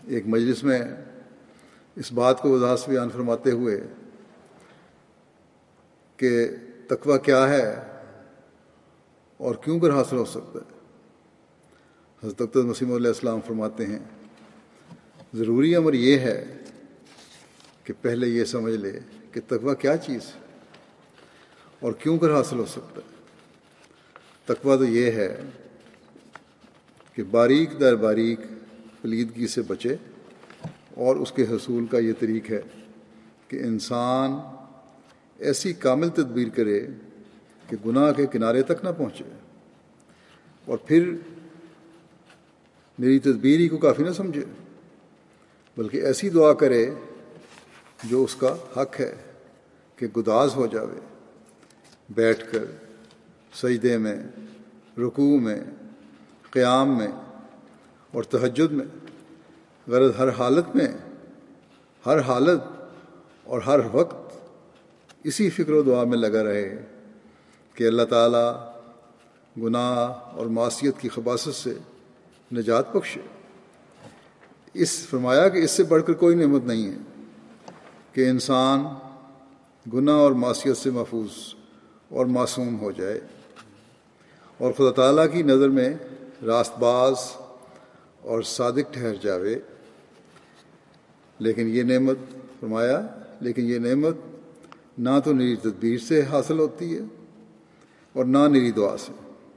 ایک مجلس میں اس بات کو وضاحت سے بیان فرماتے ہوئے کہ تقویٰ کیا ہے اور کیوں کر حاصل ہو سکتا ہے، حضرت اقدس مسیح علیہ السلام فرماتے ہیں ضروری امر یہ ہے کہ پہلے یہ سمجھ لے کہ تقویٰ کیا چیز ہے اور کیوں کر حاصل ہو سکتا ہے۔ تقویٰ تو یہ ہے کہ باریک در باریک پلیدگی سے بچے، اور اس کے حصول کا یہ طریق ہے کہ انسان ایسی کامل تدبیر کرے کہ گناہ کے کنارے تک نہ پہنچے، اور پھر میری تدبیر ہی کو کافی نہ سمجھے، بلکہ ایسی دعا کرے جو اس کا حق ہے کہ گداز ہو جاوے، بیٹھ کر، سجدے میں، رکوع میں، قیام میں اور تہجد میں، غرض ہر حالت میں، ہر حالت اور ہر وقت اسی فکر و دعا میں لگا رہے کہ اللہ تعالیٰ گناہ اور معصیت کی خباثت سے نجات بخشے۔ فرمایا کہ اس سے بڑھ کر کوئی نعمت نہیں ہے کہ انسان گناہ اور معصیت سے محفوظ اور معصوم ہو جائے اور خدا تعالیٰ کی نظر میں راست باز اور صادق ٹھہر جاوے۔ لیکن یہ نعمت نہ تو نری تدبیر سے حاصل ہوتی ہے اور نہ نری دعا سے،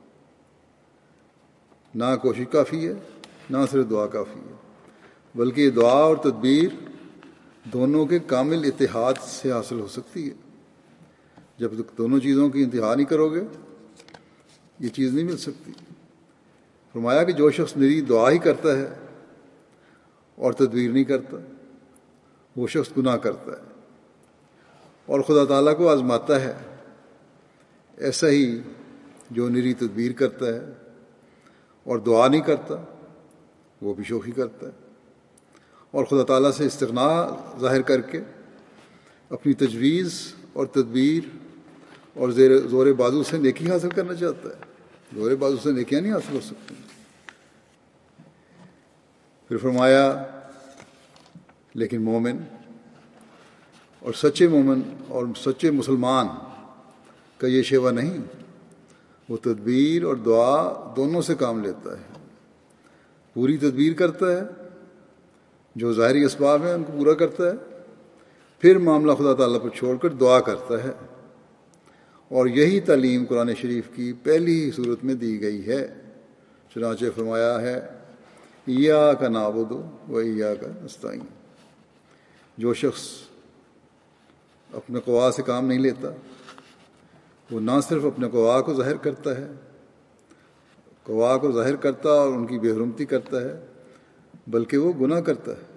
نہ کوشش کافی ہے، نہ صرف دعا کافی ہے، بلکہ دعا اور تدبیر دونوں کے کامل اتحاد سے حاصل ہو سکتی ہے۔ جب تک دونوں چیزوں کی انتہا نہیں کرو گے یہ چیز نہیں مل سکتی۔ فرمایا کہ جو شخص نری دعا ہی کرتا ہے اور تدبیر نہیں کرتا وہ شخص گناہ کرتا ہے اور خدا تعالیٰ کو آزماتا ہے۔ ایسا ہی جو نری تدبیر کرتا ہے اور دعا نہیں کرتا وہ بھی شوخی کرتا ہے اور خدا تعالیٰ سے استغنا ظاہر کر کے اپنی تجویز اور تدبیر اور زور بازو سے نیکی حاصل کرنا چاہتا ہے۔ زور بازو سے نیکیاں نہیں حاصل ہو سکتی۔ پھر فرمایا لیکن مومن اور سچے مومن اور سچے مسلمان کا یہ شیوا نہیں، وہ تدبیر اور دعا دونوں سے کام لیتا ہے۔ پوری تدبیر کرتا ہے، جو ظاہری اسباب ہیں ان کو پورا کرتا ہے، پھر معاملہ خدا تعالیٰ پر چھوڑ کر دعا کرتا ہے، اور یہی تعلیم قرآن شریف کی پہلی ہی صورت میں دی گئی ہے۔ چنانچہ فرمایا ہے ایاک نعبد و ایاک نستعین۔ جو شخص اپنے قوا سے کام نہیں لیتا وہ نہ صرف اپنے قوا کو ظاہر کرتا ہے، قوا کو ظاہر کرتا اور ان کی بے حرمتی کرتا ہے، بلکہ وہ گناہ کرتا ہے